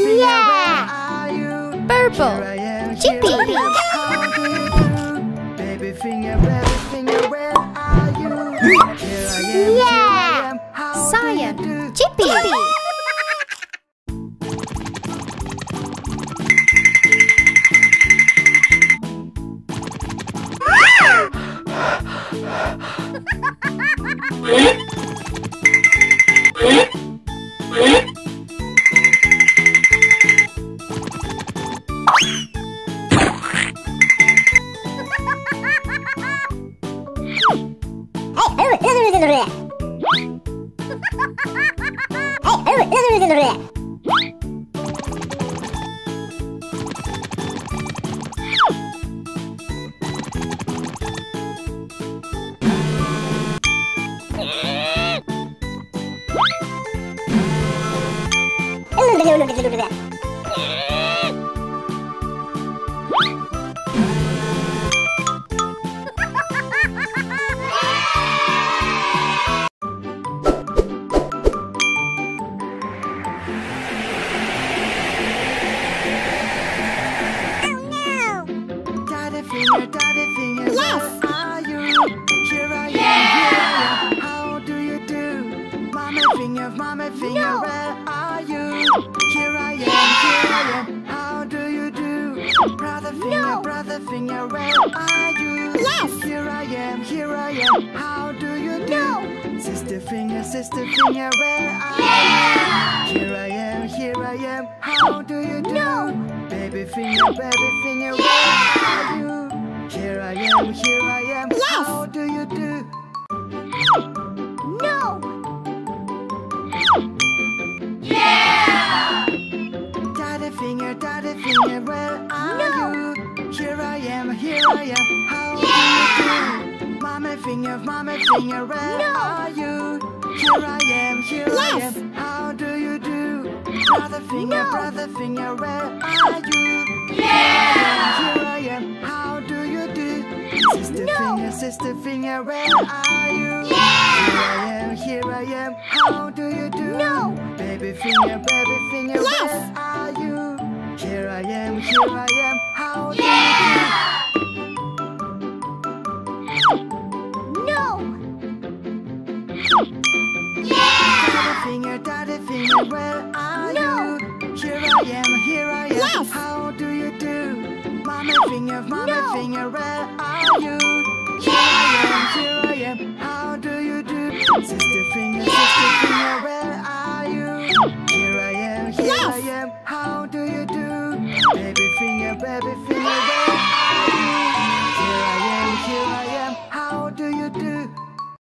finger, where Yeah! are you? Purple. Here I am, Chippy. here I am. How do you do? Baby finger, where are you? Here I am, Yeah! here I am. How Cyan. do you do? Chippy. Daddy finger, Yes. where are you? Here I am, here I am. How do you do? Mommy finger, No. where are you? Here I am. How do you do? Brother finger, where are you? Yes. Here I am. How do you do? No. Sister finger, where are you? Here I am. How do you do? No. Baby finger, where are you? Here I am. Yes. How do you do? No. Daddy finger, where are No. you? Here I am. How do you do? Mommy finger, where No. are you? Here I Yes. am. How do you do? Brother finger, where are you? Here I am. How do you do? No. Sister finger, where are you? Here I am. How do you do? No. Baby finger, Yes. where are you? Here I am. How do you No. do? Daddy finger, where are No. you? Here I am. Yes. How do you do? Mommy finger, No. where are